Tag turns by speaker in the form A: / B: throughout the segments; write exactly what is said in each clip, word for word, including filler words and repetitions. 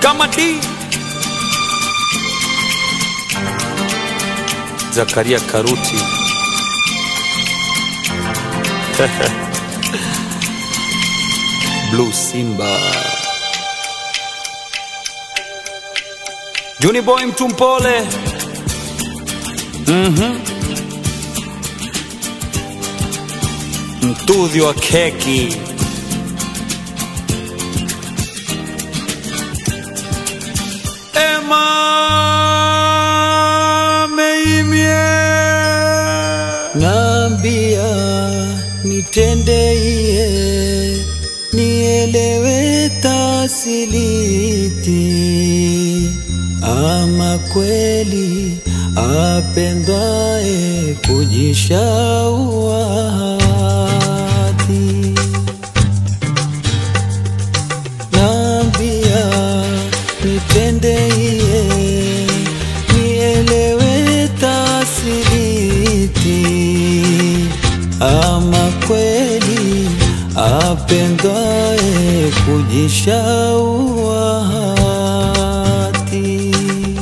A: kama D Zakaria Karuti Blue Simba Juni Boy Mtumpole Mhm Mtudhi wa keki Ema meimie
B: Nambia nitendeye nielewe tasiliti ama kweli apendwae kujishaua hati Nambia nitendeye nielewe tasiliti ama kweli apendwae kujishaua hati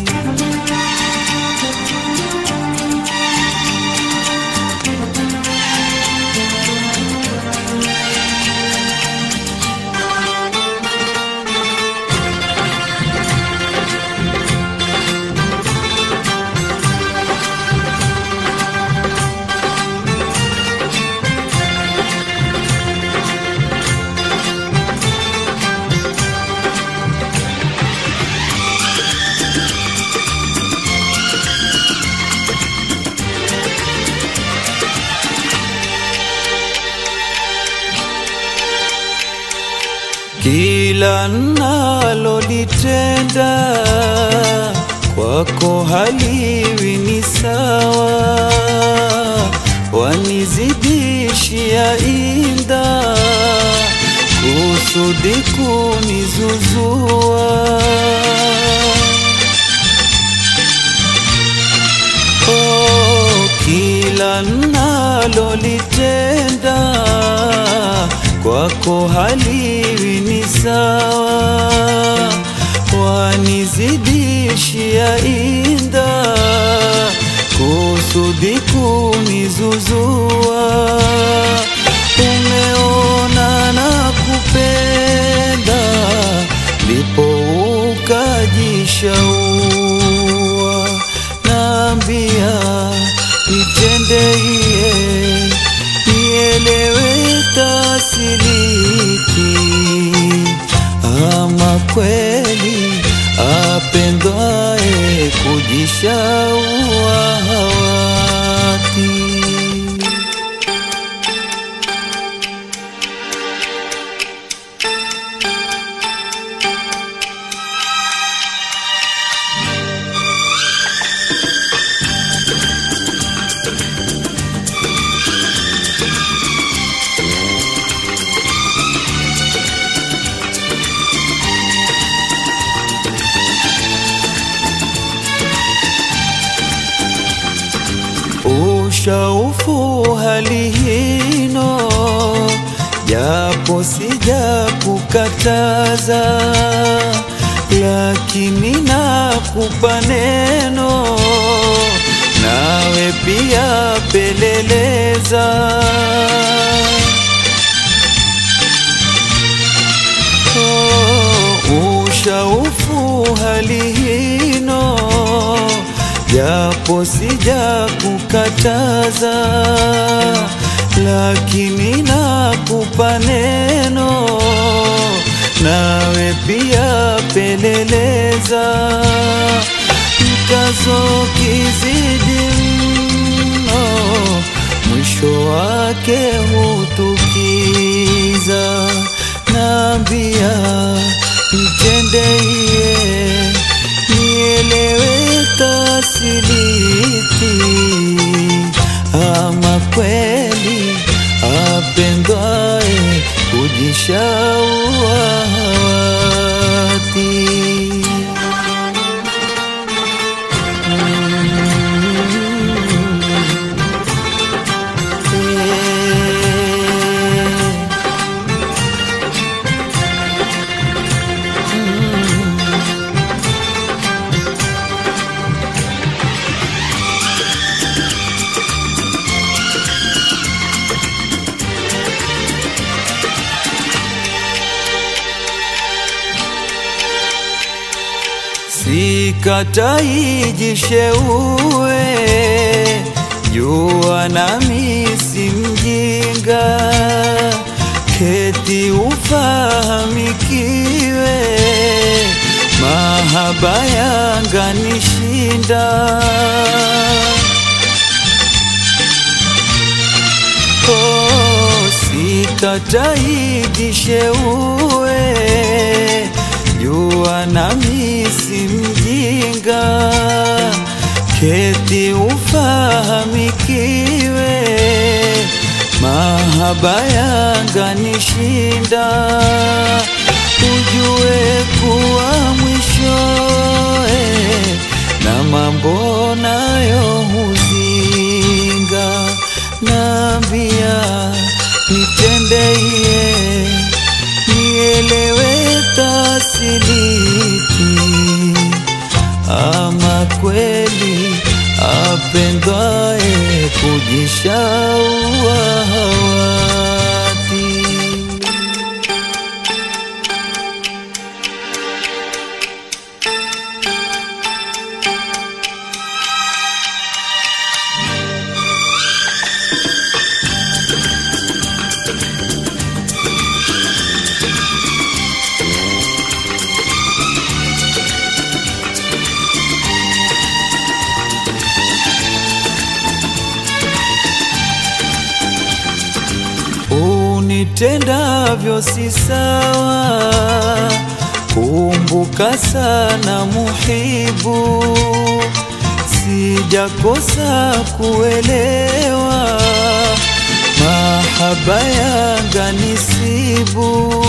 B: Kila nalolitenda kwako haliwi ni sawa, wanizidishia inda kusudi kunizuzua. Oh, kila nalolitenda kwako haliwi ni sawa, wanizidishia inda kusudi kunizuzua. Umeona na kupenda ndipo ukajishaua. Naambia nitendeye nielewe tasiliti ama kweli apendwae kujishaua hawati. Ushaufu hali hino japo sija kukataza, lakini nakupa neno nawe pia peleleza. Oh, ushaufu hali hino japo sija kukataza, lakini nakupa neno nawe pia peleleza. Mkazo kizidi mno mwisho wake hutukiza. Naambia nitendeye nielewe tasiliti ama kweli apendwae kujishaua hawati. Sikatai jisheue, jua nami si mjinga, keti ufahamikiwe, mahaba yanganishinda. Oh, sikatai jisheue, jua nami si mjinga, keti ufahamikiwe, mahaba yanganishinda. Ujue kuwa mwishoe na mambo nayo huzinga, nambia nitendeye, nielewe tasiliti, ama kweli apendwae kujishaua hawati. Unitendavyo si sawa, kumbuka sana muhibu, sijakosa kuelewa, mahaba yanganisibu.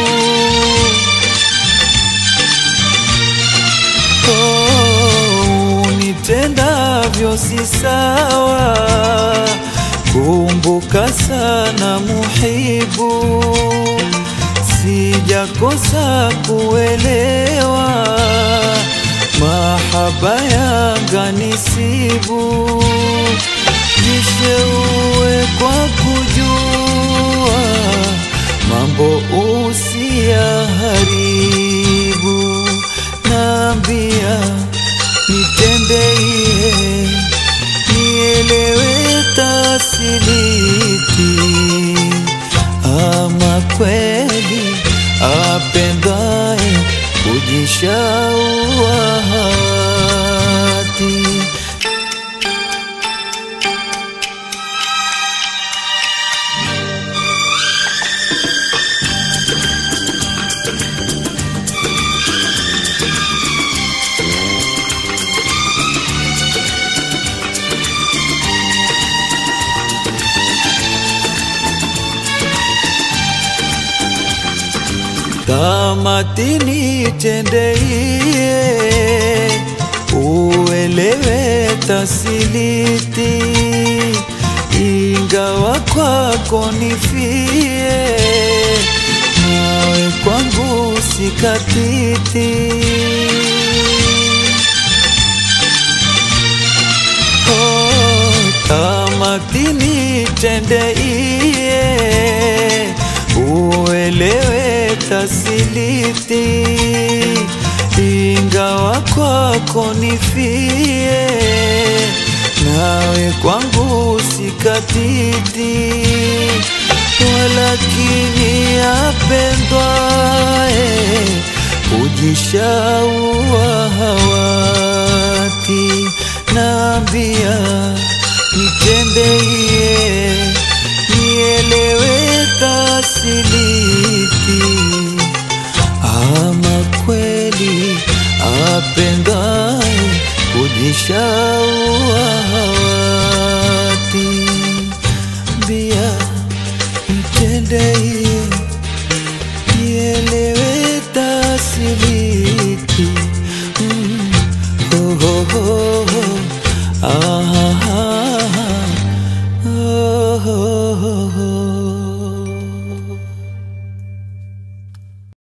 B: Oh, unitendavyo si sawa, kumbuka sana muhibu, sijakosa kuelewa, mahaba yanganisibu. Jisheue kwa kujua, mambo usiyaharibu, nambia nitendeye, nielewe tasiliti, ama kweli apendwae kujishaua hawati. Tamati nitendeye, uelewe tasiliti, ingawa kwako nifie, nawe kwangu sikatiti. Oh, tamati nitendeye, uelewe tasiliti, ingawa kwako nifie, nawe kwangu sikatiti. Walakini apendwae kujishaua hawati, nambia nitendeye, nielewe tasiliti, ama kweli apendwae kujishaua hawati. Bia nitendeye, nielewe tasiliti, mm. Oh, oh, oh, oh. Ah, ah, ah. Oh, oh, oh, oh.